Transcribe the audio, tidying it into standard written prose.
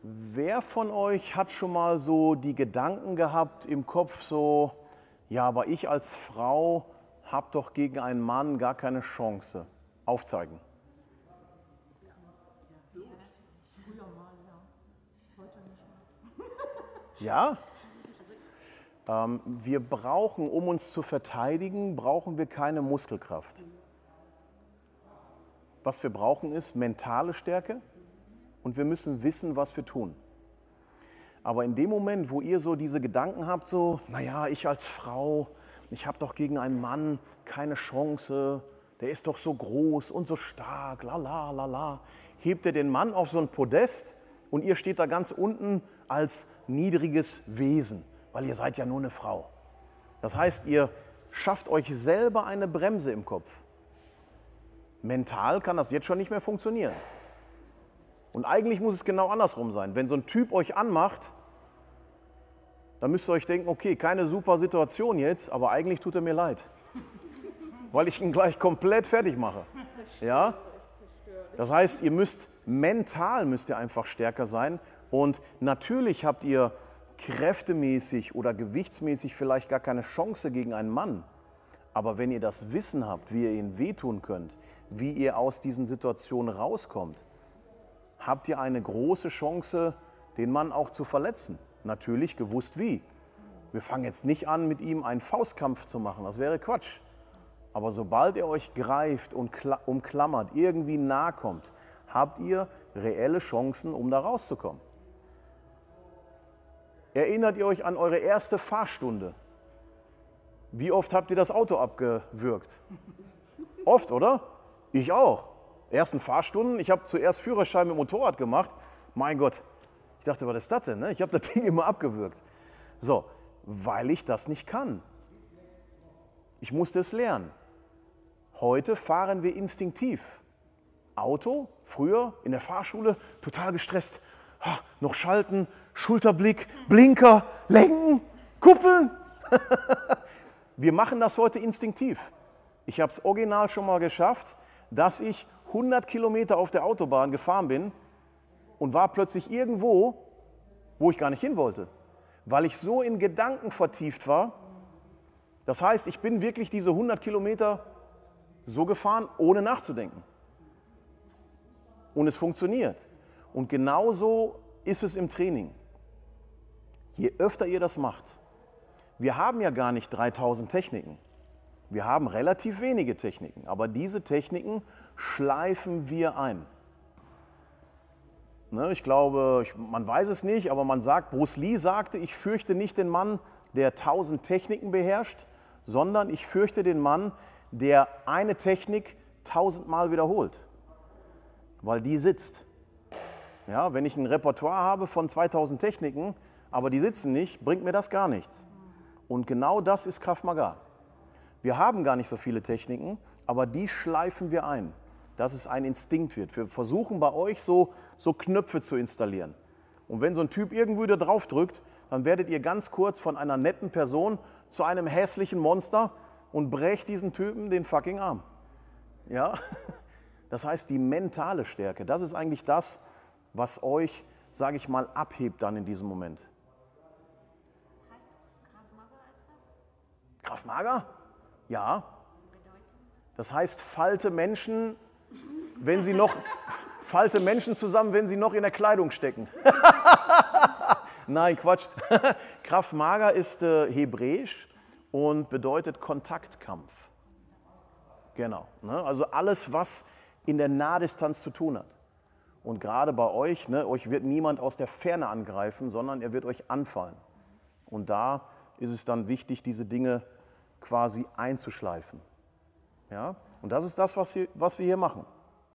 Wer von euch hat schon mal so die Gedanken gehabt im Kopf so, ja, aber ich als Frau habe doch gegen einen Mann gar keine Chance? Aufzeigen. Früher mal, ja. Heute nicht mehr. Ja? Wir brauchen, um uns zu verteidigen, brauchen wir keine Muskelkraft. Was wir brauchen ist mentale Stärke und wir müssen wissen, was wir tun. Aber in dem Moment, wo ihr so diese Gedanken habt, so, naja, ich als Frau, ich habe doch gegen einen Mann keine Chance, der ist doch so groß und so stark, lala, lala, hebt ihr den Mann auf so ein Podest und ihr steht da ganz unten als niedriges Wesen, weil ihr seid ja nur eine Frau. Das heißt, ihr schafft euch selber eine Bremse im Kopf. Mental kann das jetzt schon nicht mehr funktionieren. Und eigentlich muss es genau andersrum sein. Wenn so ein Typ euch anmacht, dann müsst ihr euch denken, okay, keine super Situation jetzt, aber eigentlich tut er mir leid. Weil ich ihn gleich komplett fertig mache. Ja? Das heißt, mental müsst ihr einfach stärker sein. Und natürlich habt ihr kräftemäßig oder gewichtsmäßig vielleicht gar keine Chance gegen einen Mann. Aber wenn ihr das Wissen habt, wie ihr ihn wehtun könnt, wie ihr aus diesen Situationen rauskommt, habt ihr eine große Chance, den Mann auch zu verletzen. Natürlich gewusst wie. Wir fangen jetzt nicht an, mit ihm einen Faustkampf zu machen, das wäre Quatsch. Aber sobald er euch greift und umklammert, irgendwie nahe kommt, habt ihr reelle Chancen, um da rauszukommen. Erinnert ihr euch an eure erste Fahrstunde? Wie oft habt ihr das Auto abgewürgt? Oft, oder? Ich auch. Ersten Fahrstunden, ich habe zuerst Führerschein mit Motorrad gemacht. Mein Gott, ich dachte, was ist das denn? Ne? Ich habe das Ding immer abgewürgt. So, weil ich das nicht kann. Ich musste es lernen. Heute fahren wir instinktiv. Auto, früher in der Fahrschule, total gestresst. Ha, noch schalten, Schulterblick, Blinker, lenken, kuppeln. Wir machen das heute instinktiv. Ich habe es original schon mal geschafft, dass ich 100 Kilometer auf der Autobahn gefahren bin und war plötzlich irgendwo, wo ich gar nicht hin wollte, weil ich so in Gedanken vertieft war. Das heißt, ich bin wirklich diese 100 Kilometer so gefahren, ohne nachzudenken. Und es funktioniert. Und genauso ist es im Training. Je öfter ihr das macht, wir haben ja gar nicht 3000 Techniken. Wir haben relativ wenige Techniken, aber diese Techniken schleifen wir ein. Ne, ich glaube, man weiß es nicht, aber man sagt, Bruce Lee sagte, ich fürchte nicht den Mann, der 1000 Techniken beherrscht, sondern ich fürchte den Mann, der eine Technik 1000 Mal wiederholt, weil die sitzt. Ja, wenn ich ein Repertoire habe von 2000 Techniken, aber die sitzen nicht, bringt mir das gar nichts. Und genau das ist Krav Maga. Wir haben gar nicht so viele Techniken, aber die schleifen wir ein, dass es ein Instinkt wird. Wir versuchen bei euch so Knöpfe zu installieren. Und wenn so ein Typ irgendwie da drauf drückt, dann werdet ihr ganz kurz von einer netten Person zu einem hässlichen Monster und brecht diesen Typen den fucking Arm. Ja? Das heißt, die mentale Stärke, das ist eigentlich das, was euch, sage ich mal, abhebt dann in diesem Moment. Heißt Krav Maga etwas? Krav Maga? Ja. Das heißt, falte Menschen zusammen, wenn sie noch in der Kleidung stecken. Nein, Quatsch. Krav Maga ist hebräisch und bedeutet Kontaktkampf. Genau. Ne? Also alles, was in der Nahdistanz zu tun hat. Und gerade bei euch, ne, euch wird niemand aus der Ferne angreifen, sondern er wird euch anfallen. Und da ist es dann wichtig, diese Dinge quasi einzuschleifen. Ja? Und das ist das, was wir hier machen.